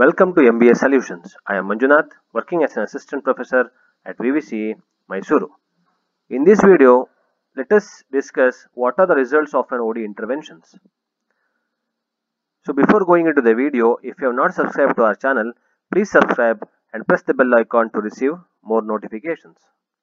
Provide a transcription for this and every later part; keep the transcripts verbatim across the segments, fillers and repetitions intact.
Welcome to M B A Solutions. I am Manjunath, working as an assistant professor at V V C, Mysuru. In this video, let us discuss what are the results of an O D interventions. So before going into the video, if you have not subscribed to our channel, please subscribe and press the bell icon to receive more notifications.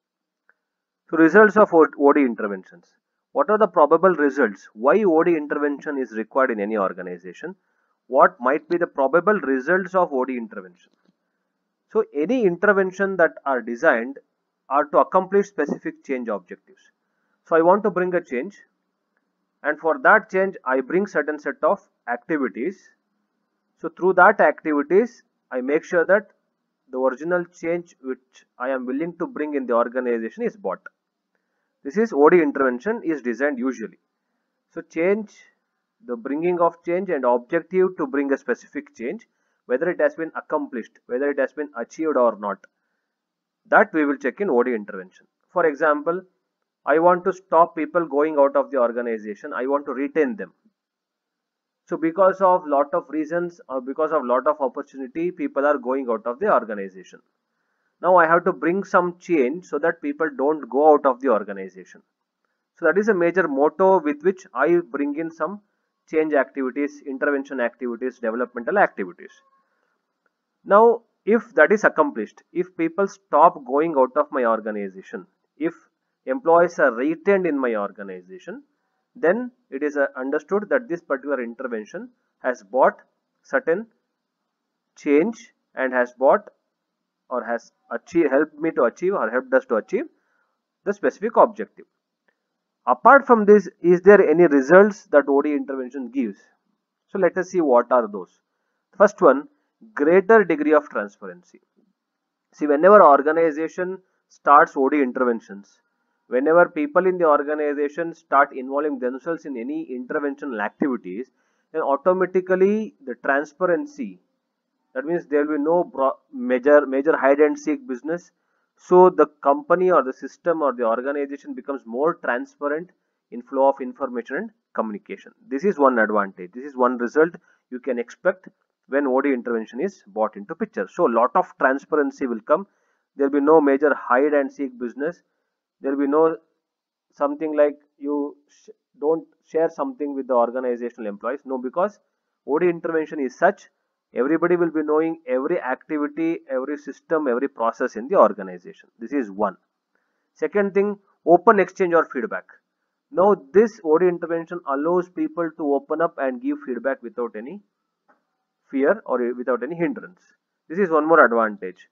So results of O D interventions. What are the probable results? Why O D intervention is required in any organization? What might be the probable results of O D intervention? So any intervention that are designed are to accomplish specific change objectives. So I want to bring a change, and for that change I bring certain set of activities. So through that activities I make sure that the original change which I am willing to bring in the organization is brought. This is O D intervention is designed usually. So change, the bringing of change and objective to bring a specific change, whether it has been accomplished, whether it has been achieved or not, that we will check in O D intervention. For example, I want to stop people going out of the organization. I want to retain them. So because of lot of reasons or because of lot of opportunity, people are going out of the organization. Now I have to bring some change so that people don't go out of the organization. So that is a major motto with which I bring in some change activities, intervention activities, developmental activities. Now, if that is accomplished, if people stop going out of my organization, if employees are retained in my organization, then it is understood that this particular intervention has brought certain change and has brought or has achieved, helped me to achieve or helped us to achieve the specific objective. Apart from this, is there any results that O D intervention gives? So let us see what are those. First one, greater degree of transparency. See, whenever organization starts O D interventions, whenever people in the organization start involving themselves in any interventional activities, then automatically the transparency, that means there will be no major major hide and seek business. So the company or the system or the organization becomes more transparent in flow of information and communication. This is one advantage. This is one result you can expect when O D intervention is brought into picture. So lot of transparency will come. There will be no major hide and seek business. There will be no something like you sh don't share something with the organizational employees. No, because O D intervention is such, everybody will be knowing every activity, every system, every process in the organization. This is one. Second thing, open exchange or feedback. Now this O D intervention allows people to open up and give feedback without any fear or without any hindrance. This is one more advantage.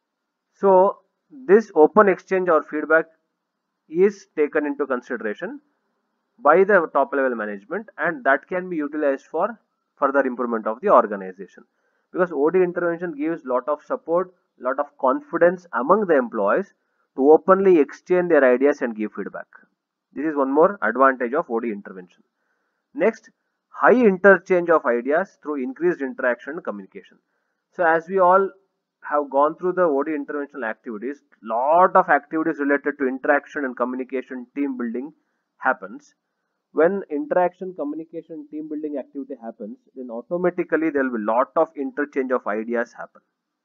So this open exchange or feedback is taken into consideration by the top level management, and that can be utilized for further improvement of the organization, because O D intervention gives lot of support, lot of confidence among the employees to openly exchange their ideas and give feedback. This is one more advantage of O D intervention. Next, high interchange of ideas through increased interaction and communication. So as we all have gone through the O D interventional activities, lot of activities related to interaction and communication, team building happens. When interaction, communication, team building activity happens, then automatically there will be lot of interchange of ideas happen.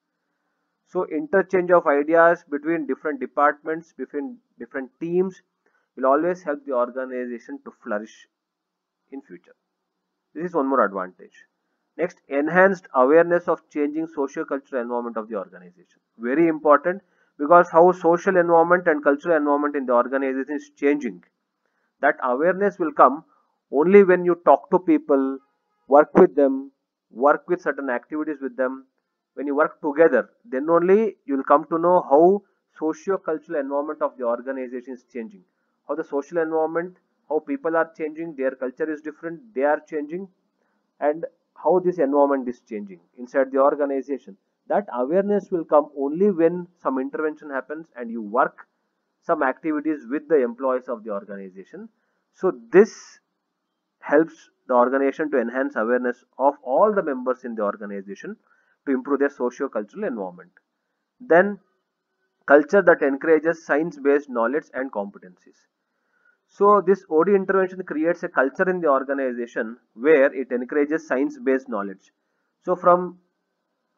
So interchange of ideas between different departments, between different teams will always help the organization to flourish in future. This is one more advantage. Next, enhanced awareness of changing socio-cultural environment of the organization. Very important, because how social environment and cultural environment in the organization is changing. That awareness will come only when you talk to people, work with them, work with certain activities with them. When you work together, then only you will come to know how socio-cultural environment of the organization is changing. How the social environment, how people are changing, their culture is different, they are changing, and how this environment is changing inside the organization. That awareness will come only when some intervention happens and you work some activities with the employees of the organization. So this helps the organization to enhance awareness of all the members in the organization to improve their socio-cultural environment. Then culture that encourages science-based knowledge and competencies. So this O D intervention creates a culture in the organization where it encourages science-based knowledge. So from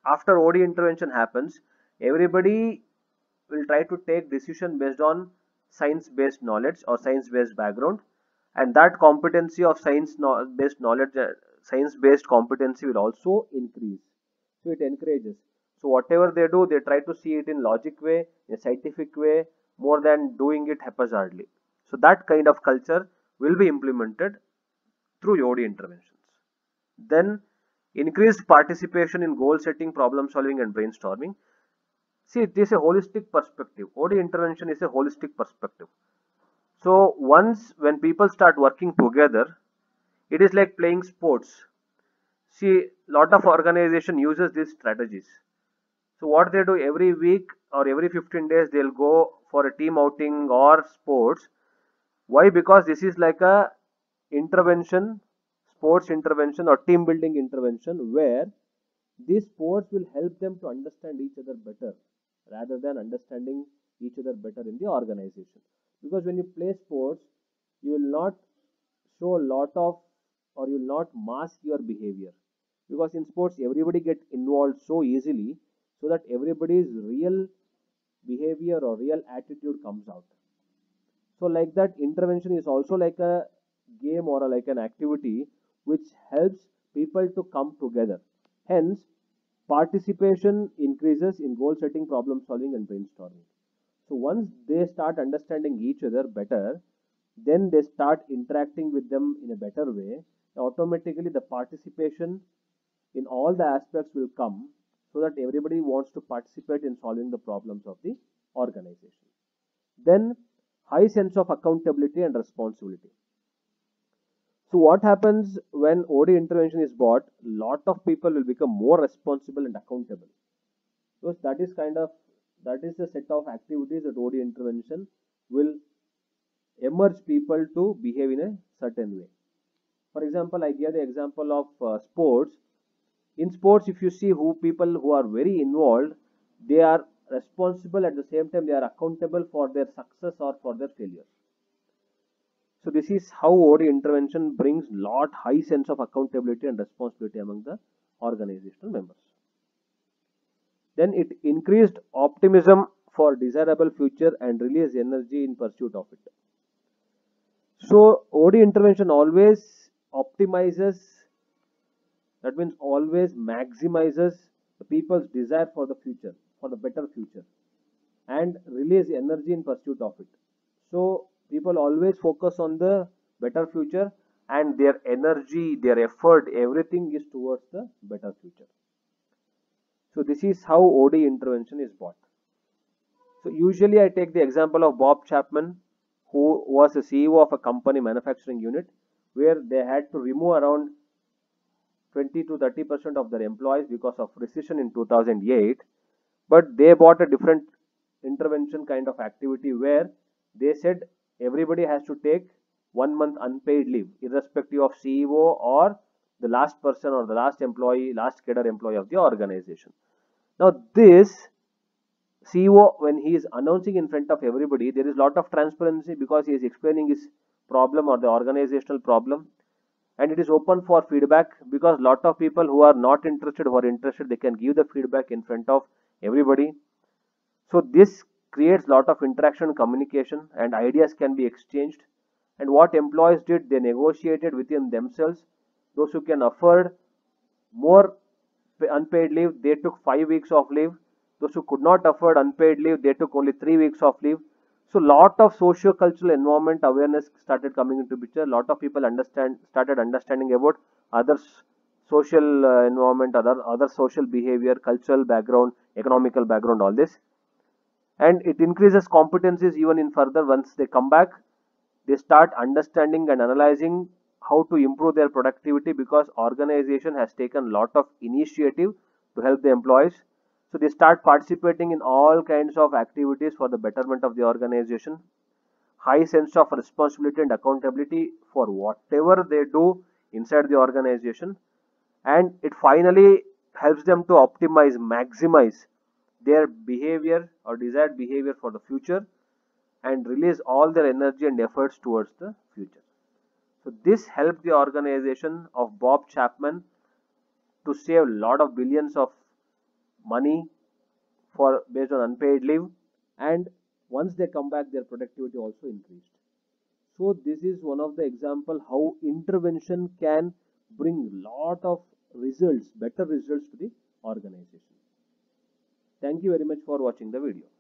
after O D intervention happens, everybody will try to take decision based on science based knowledge or science based background, and that competency of science based knowledge, uh, science based competency will also increase. So it encourages. So whatever they do, they try to see it in logic way, in a scientific way, more than doing it haphazardly. So that kind of culture will be implemented through O D interventions. Then increased participation in goal setting, problem solving and brainstorming. See, it is a holistic perspective. O D intervention is a holistic perspective. So once when people start working together, it is like playing sports. See, lot of organization uses these strategies. So what they do every week or every fifteen days, they'll go for a team outing or sports. Why? Because this is like a intervention, sports intervention or team building intervention, where these sports will help them to understand each other better rather than understanding each other better in the organization. Because when you play sports, you will not show a lot of, or you will not mask your behavior, because in sports everybody get involved so easily, so that everybody's real behavior or real attitude comes out. So like that, intervention is also like a game or a, like an activity which helps people to come together. Hence, participation increases in goal setting, problem solving and brainstorming. So once they start understanding each other better, then they start interacting with them in a better way. Automatically the participation in all the aspects will come, so that everybody wants to participate in solving the problems of the organization. Then high sense of accountability and responsibility. So what happens when O D intervention is bought? Lot of people will become more responsible and accountable, because that is kind of that is the set of activities that O D intervention will emerge people to behave in a certain way. For example, I gave the example of uh, sports. In sports, if you see who people who are very involved, they are responsible, at the same time they are accountable for their success or for their failure. So this is how O D intervention brings lot high sense of accountability and responsibility among the organizational members. Then it increased optimism for desirable future and release energy in pursuit of it. So O D intervention always optimizes, that means always maximizes the people's desire for the future, for the better future, and release energy in pursuit of it. So people always focus on the better future, and their energy, their effort, everything is towards the better future. So this is how O D intervention is bought. So usually I take the example of Bob Chapman, who was the C E O of a company manufacturing unit, where they had to remove around twenty to thirty percent of their employees because of recession in two thousand eight. But they bought a different intervention kind of activity, where they said everybody has to take one month unpaid leave, irrespective of C E O or the last person or the last employee, last cadre employee of the organization. Now this C E O, when he is announcing in front of everybody, there is lot of transparency, because he is explaining his problem or the organizational problem, and it is open for feedback, because lot of people who are not interested, who are interested, they can give the feedback in front of everybody. So this creates lot of interaction, communication, and ideas can be exchanged. And what employees did, they negotiated within themselves. Those who can afford more unpaid leave, they took five weeks of leave. Those who could not afford unpaid leave, they took only three weeks of leave. So lot of socio-cultural environment awareness started coming into picture. Lot of people understand started understanding about other social uh, environment, other other social behavior, cultural background, economical background, all this. And it increases competencies even in further. Once they come back, they start understanding and analyzing how to improve their productivity, because organization has taken lot of initiative to help the employees. So they start participating in all kinds of activities for the betterment of the organization. High sense of responsibility and accountability for whatever they do inside the organization, and it finally helps them to optimize, maximize their behavior or desired behavior for the future, and release all their energy and efforts towards the future. So this helped the organization of Bob Chapman to save a lot of billions of money for based on unpaid leave, and once they come back their productivity also increased. So this is one of the example how intervention can bring lot of results, better results to the organization. Thank you very much for watching the video.